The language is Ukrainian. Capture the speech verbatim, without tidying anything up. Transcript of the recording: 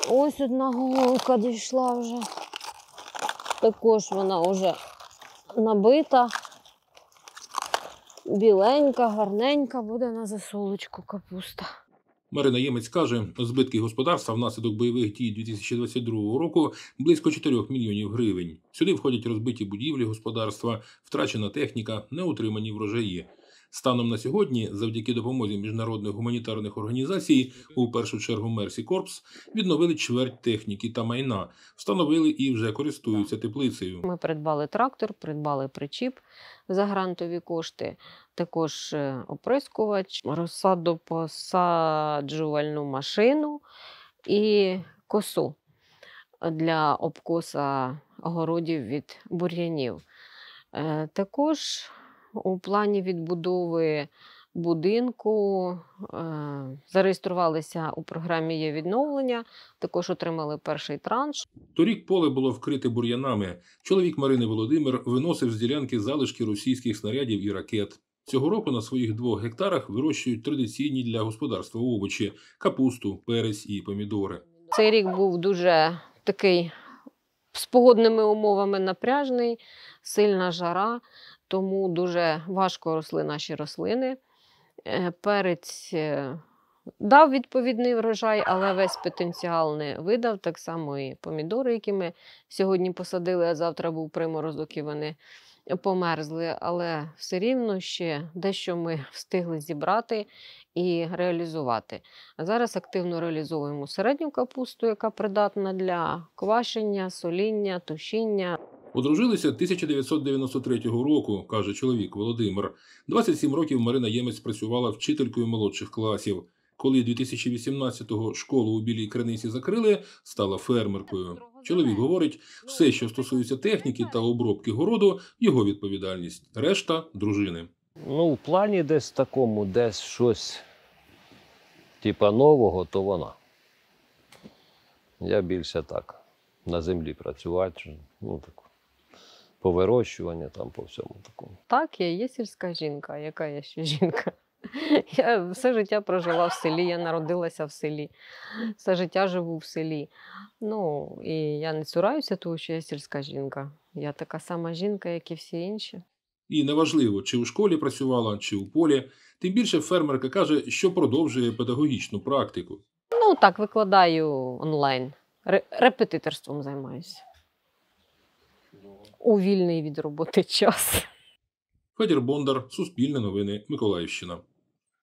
Ось одна головка дійшла вже. Також вона вже набита. Біленька, гарненька, буде на засолочку капуста. Марина Ємець каже, збитки господарства внаслідок бойових дій дві тисячі двадцять другого року близько чотирьох мільйонів гривень. Сюди входять розбиті будівлі господарства, втрачена техніка, неутримані врожаї. Станом на сьогодні, завдяки допомозі міжнародних гуманітарних організацій, у першу чергу Мерсі Корпс, відновили чверть техніки та майна, встановили і вже користуються теплицею. Ми придбали трактор, придбали причіп за грантові кошти, також оприскувач, розсадопосаджувальну машину і косу для обкоса огородів від бур'янів. Також у плані відбудови будинку е, зареєструвалися у програмі «Є відновлення», також отримали перший транш. Торік поле було вкрите бур'янами. Чоловік Марини Володимир виносив з ділянки залишки російських снарядів і ракет. Цього року на своїх двох гектарах вирощують традиційні для господарства овочі – капусту, перець і помідори. Цей рік був дуже такий з погодними умовами напряжний, сильна жара, тому дуже важко росли наші рослини. Перець дав відповідний врожай, але весь потенціал не видав. Так само і помідори, які ми сьогодні посадили, а завтра був приморозок і вони померзли. Але все рівно ще дещо ми встигли зібрати і реалізувати. А зараз активно реалізовуємо середню капусту, яка придатна для квашення, соління, тушіння. Одружилися тисяча дев'ятсот дев'яносто третього року, каже чоловік Володимир. двадцять сім років Марина Ємець працювала вчителькою молодших класів. Коли дві тисячі вісімнадцятого школу у Білій Криниці закрили, стала фермеркою. Чоловік говорить, все, що стосується техніки та обробки городу, його відповідальність. Решта – дружини. Ну, в плані десь такому, десь щось типа нового, то вона. Я більше так, на землі працювати, ну, так, по вирощуванню, там, по всьому такому. Так, я є сільська жінка. Яка я ще жінка? Я все життя прожила в селі, я народилася в селі, все життя живу в селі. Ну, і я не цураюся того, що я сільська жінка. Я така сама жінка, як і всі інші. І неважливо, чи у школі працювала, чи у полі. Тим більше фермерка каже, що продовжує педагогічну практику. Ну, так, викладаю онлайн. Репетиторством займаюся. У вільний від роботи час. Федір Бондар, Суспільне новини, Миколаївщина.